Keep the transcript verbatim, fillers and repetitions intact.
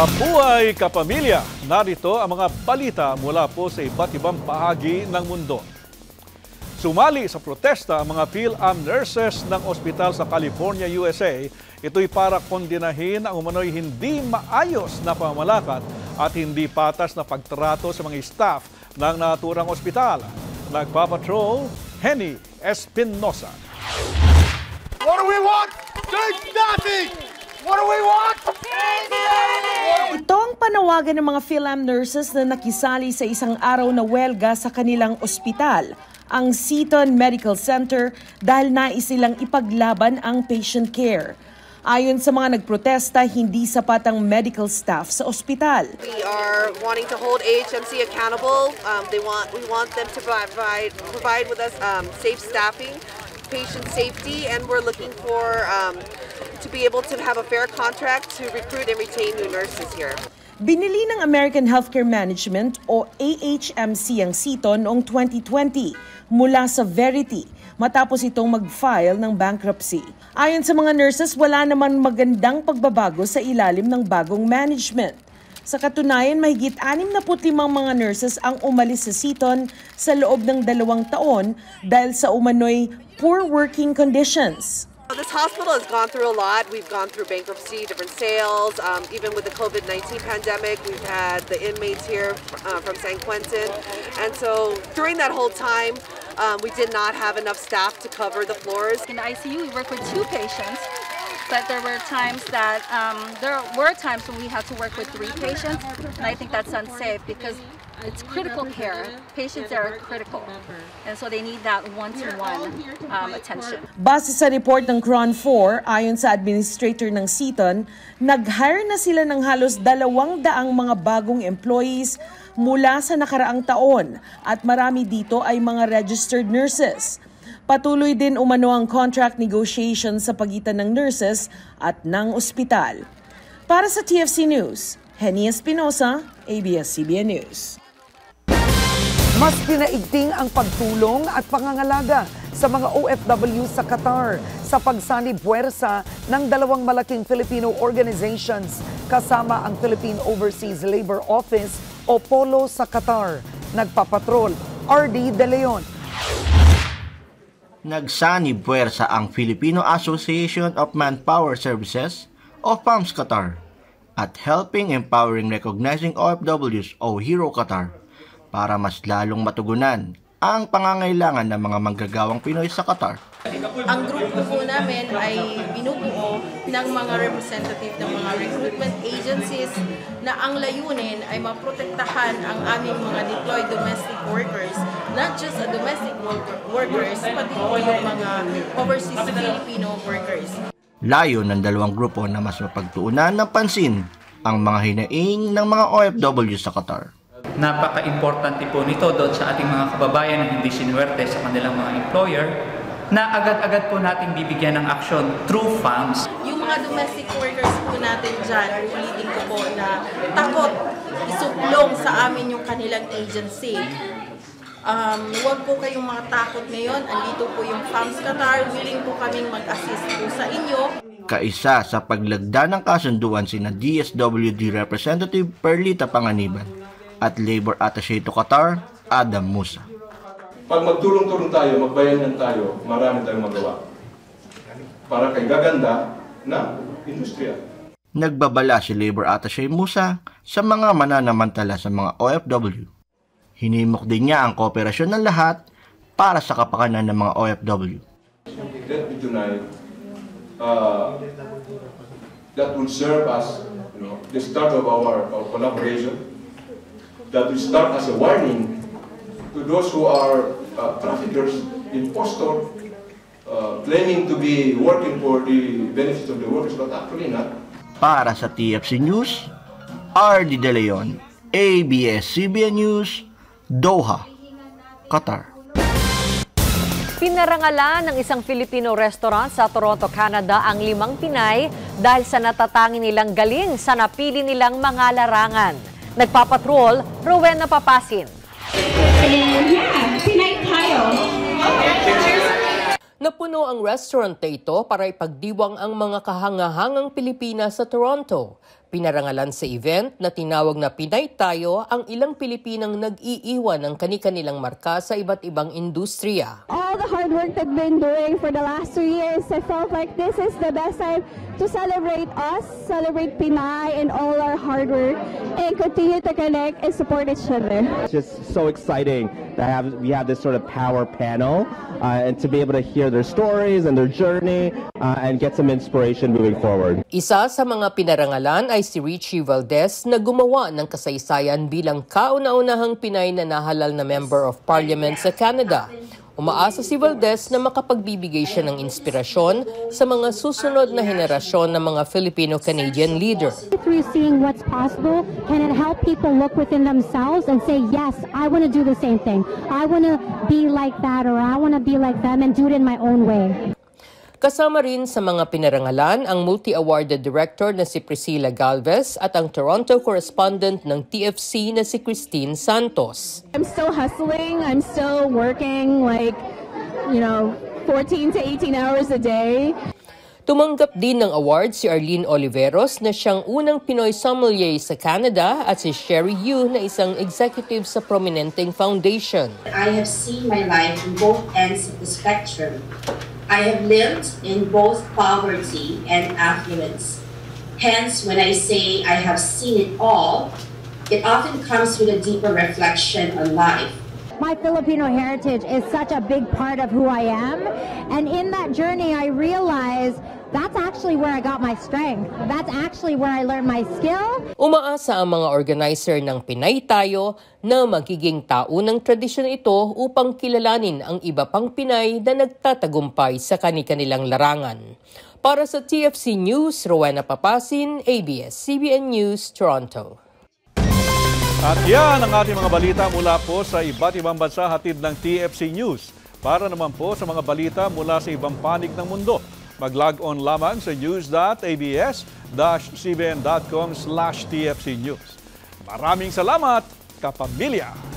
Mabuhay kapamilya! Narito ang mga balita mula po sa iba't ibang bahagi ng mundo. Sumali sa protesta ang mga PhilAm nurses ng ospital sa California, U S A. Ito'y para kondinahin ang umano'y hindi maayos na pamamalakad at hindi patas na pagtrato sa mga staff ng naturang ospital. Nagpapatrol, Henny Espinosa. What do we want? Change nothing! What do we want? Ito ang panawagan ng mga PhilAm nurses na nakisali sa isang araw na welga sa kanilang ospital, ang Seton Medical Center, dahil nais nilang ipaglaban ang patient care. Ayon sa mga nagprotesta, hindi sapat ang medical staff sa ospital. We are wanting to hold A H M C accountable. Um, they want, we want them to provide, provide with us um, safe staffing, patient safety, and we're looking for um, to be able to have a fair contract to recruit and retain new nurses here. Binili ng American Healthcare Management o A H M C ang Seton noong twenty twenty mula sa Verity matapos itong mag-file ng bankruptcy. Ayon sa mga nurses, wala naman magandang pagbabago sa ilalim ng bagong management. Sa katunayan, mahigit anim na limang mga nurses ang umalis sa Seton sa loob ng dalawang taon dahil sa umano'y poor working conditions. This hospital has gone through a lot. We've gone through bankruptcy, different sales. Um, even with the COVID nineteen pandemic, we've had the inmates here uh, from San Quentin. And so during that whole time, um, we did not have enough staff to cover the floors. In the I C U, we work with two patients, but there were times that um, there were times when we had to work with three patients, and I think that's unsafe because it's critical care. Patients are critical, and so they need that one-to-one um, attention. Base sa report ng Cron four, ayon sa administrator ng Seton, nag-hire na sila ng halos dalawang daang mga bagong employees mula sa nakaraang taon at marami dito ay mga registered nurses. Patuloy din umano ang contract negotiation sa pagitan ng nurses at ng ospital. Para sa T F C News, Henny Espinosa, A B S C B N News. Mas pinaigting ang pagtulong at pangangalaga sa mga O F W sa Qatar sa pagsanib puwersa ng dalawang malaking Filipino organizations kasama ang Philippine Overseas Labor Office o POLO sa Qatar. Nagpapatrol, R D De Leon. Nagsanib puwersa ang Filipino Association of Manpower Services o FAMS Qatar at Helping Empowering Recognizing O F Ws o Hero Qatar para mas lalong matugunan ang pangangailangan ng mga manggagawang Pinoy sa Qatar. Ang grupo po namin ay binubuo ng mga representative ng mga recruitment agencies na ang layunin ay maprotektahan ang aming mga deployed domestic workers, not just a domestic workers, pati po yung mga overseas Filipino workers. Layo ng dalawang grupo na mas mapagtuunan ng pansin ang mga hinaing ng mga O F W sa Qatar. Napaka-importante po nito doon sa ating mga kababayan na hindi sinuwerte sa kanilang mga employer na agad-agad po natin bibigyan ng aksyon through FAMS. Yung mga domestic workers po natin dyan, ulitin ko po na takot isuplong sa amin yung kanilang agency. Um, huwag po kayong mga takot ngayon. Andito po yung FAMS Qatar. Willing po kaming mag-assist po sa inyo. Kaisa sa paglagda ng kasunduan sina D S W D Representative Perlita Panganiban at Labor Attaché to Qatar, Adam Musa. Pag magtulong-tulong tayo, magbayanan tayo, marami tayong magawa para kay gaganda na industriya. Nagbabala si Labor Attaché Musa sa mga mananamantala sa mga O F W. Hinimok din niya ang kooperasyon ng lahat para sa kapakanan ng mga O F W. Let me tonight, uh, that will serve as you know, the start of our, our collaboration, that will start as a warning to those who are uh, traffickers, impostor, uh, claiming to be working for the benefits of the workers, but actually not. Para sa T F C News, R D De Leon, A B S C B N News, Doha, Qatar. Pinarangalan ng isang Filipino restaurant sa Toronto, Canada ang limang Pinay dahil sa natatangi nilang galing sa napili nilang mga larangan. Nagpapatrol, Rowena Papasin. And yeah, Pinay tayo. Napuno ang restaurant ito para ipagdiwang ang mga kahangahangang Pilipinas sa Toronto. Pinarangalan sa event na tinawag na Pinay Tayo ang ilang Pilipinang nag-iiwan ng kani-kanilang marka sa iba't ibang industriya. All the hard work that I've been doing for the last two years, I felt like this is the best time to celebrate us, celebrate Pinay and all our hard work, and continue to connect and support each other. It's just so exciting to have we have this sort of power panel uh, and to be able to hear their stories and their journey uh, and get some inspiration moving forward. Isa sa mga pinarangalan ay si Richie Valdez na gumawa ng kasaysayan bilang kauna-unahang Pinay na nahalal na Member of Parliament sa Canada. Umaasa si Valdez na makapagbibigay siya ng inspirasyon sa mga susunod na henerasyon ng mga Filipino-Canadian leader. Through seeing what's possible, can it help people look within themselves and say, yes, I want to do the same thing. I want to be like that, or I want to be like them and do it in my own way. Kasama rin sa mga pinarangalan ang multi-awarded director na si Priscilla Galvez at ang Toronto correspondent ng T F C na si Christine Santos. I'm still hustling. I'm still working like, you know, fourteen to eighteen hours a day. Tumanggap din ng award si Arlene Oliveros na siyang unang Pinoy sommelier sa Canada at si Sherry Yu na isang executive sa prominenteng foundation. I have seen my life in both ends of the spectrum. I have lived in both poverty and affluence. Hence, when I say I have seen it all, it often comes with a deeper reflection on life. My Filipino heritage is such a big part of who I am, and in that journey I realized that's actually where I got my strength. That's actually where I learned my skill. Umaasa ang mga organizer ng Pinay Tayo na magiging taunang tradisyon ito upang kilalanin ang iba pang Pinay na nagtatagumpay sa kani-kanilang larangan. Para sa T F C News, Rowena Papasin, A B S C B N News, Toronto. At yan ang ating mga balita mula po sa iba't ibang bansa hatid ng T F C News. Para naman po sa mga balita mula sa ibang panig ng mundo, mag-log on lamang sa news dot a b s dash c b n dot com slash T F C News. Maraming salamat, kapamilya!